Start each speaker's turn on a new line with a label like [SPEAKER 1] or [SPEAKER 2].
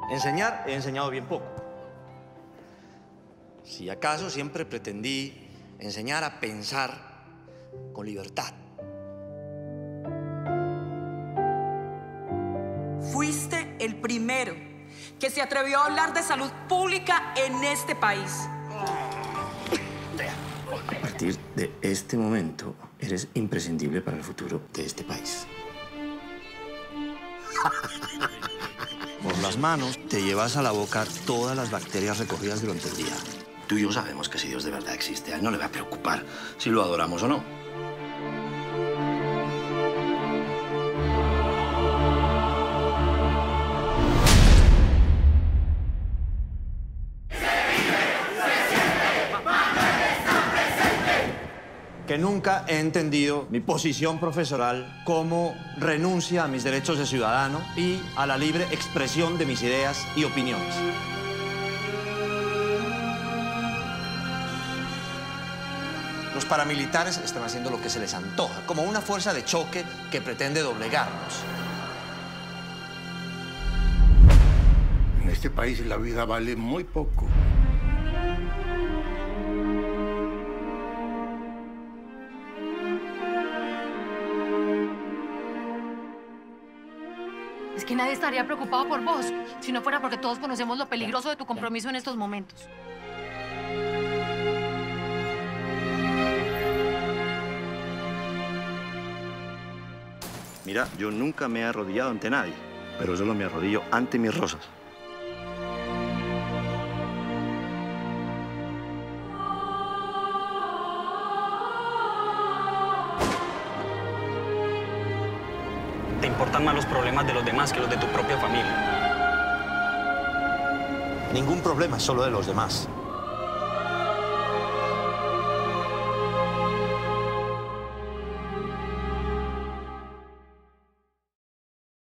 [SPEAKER 1] Enseñar, he enseñado bien poco. Si acaso siempre pretendí enseñar a pensar con libertad.
[SPEAKER 2] Fuiste el primero que se atrevió a hablar de salud pública en este país.
[SPEAKER 1] A partir de este momento, eres imprescindible para el futuro de este país. Por las manos te llevas a la boca todas las bacterias recogidas durante el día. Tú y yo sabemos que si Dios de verdad existe, a él no le va a preocupar si lo adoramos o no. Que nunca he entendido mi posición profesoral como renuncia a mis derechos de ciudadano y a la libre expresión de mis ideas y opiniones. Los paramilitares están haciendo lo que se les antoja, como una fuerza de choque que pretende doblegarnos.
[SPEAKER 3] En este país la vida vale muy poco.
[SPEAKER 4] Es que nadie estaría preocupado por vos, si no fuera porque todos conocemos lo peligroso de tu compromiso en estos momentos.
[SPEAKER 1] Mira, yo nunca me he arrodillado ante nadie, pero solo me arrodillo ante mis rosas.
[SPEAKER 5] Te importan más los problemas de los demás que los de tu propia familia.
[SPEAKER 1] Ningún problema es solo de los demás.